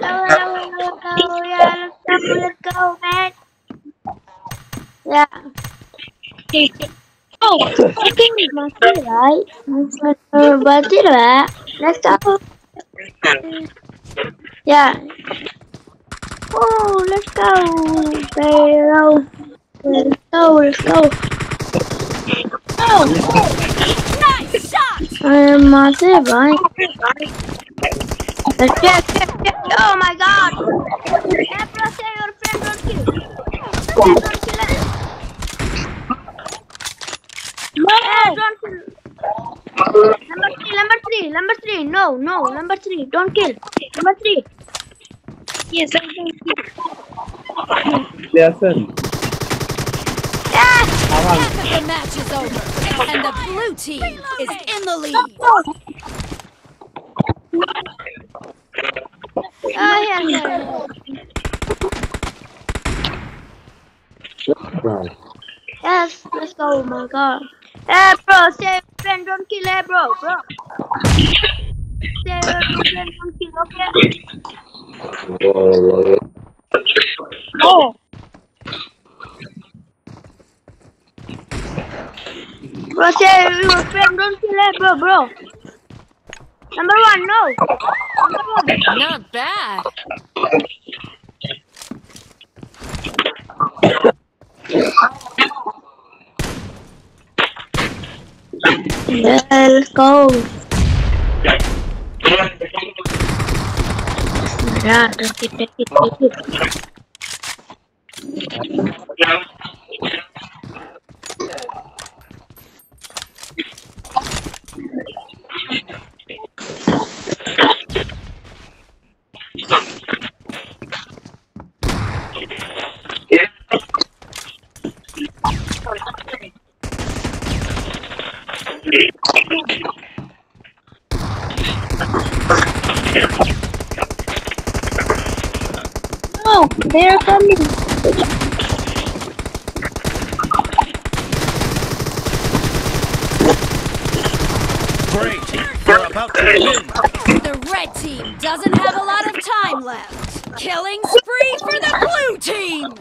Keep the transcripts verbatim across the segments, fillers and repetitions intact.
go, let's go, yeah, let's go, let's go, man. Yeah. Oh, I think it must be right. But it let's go. Yeah. Oh, let's go. Let's go, let's go. Oh, nice shot. I'm massive, right? Let's check, check, check. Oh my god. Hey, bro, say your friend don't kill. Hey, don't kill us. No. Hey, don't kill. Number three, number three, number three. No, no, number three. Don't kill. Number three. Yes, I don't kill. Listen. Yeah. Half of the match is over, and the blue team is in the lead. Oh, here, here. Yes, let's go. Oh my god. Hey, bro, say friend don't kill. Hey, bro, bro. Say friend don't kill, okay? Oh. Bro, say your friend don't kill. Hey, bro, bro. Number one, no. Number one. Not bad. Yeah, let's go. Yeah, take it, take it, take it. No, they're coming. Great! You're about to win! The red team doesn't have a lot of time left. Killing spree for the blue team!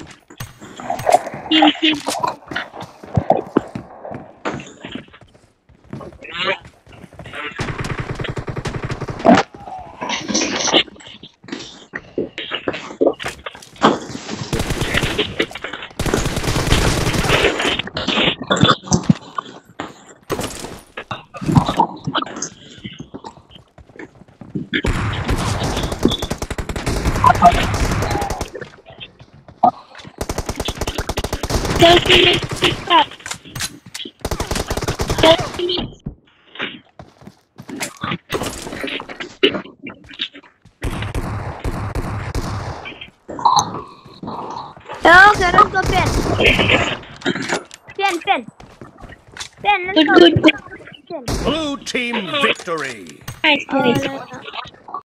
Okay, let's go pen. Pen, pen. Pen, let's Good, go. good, good. Pen. Blue team victory! Nice, Oh, nice. no, no.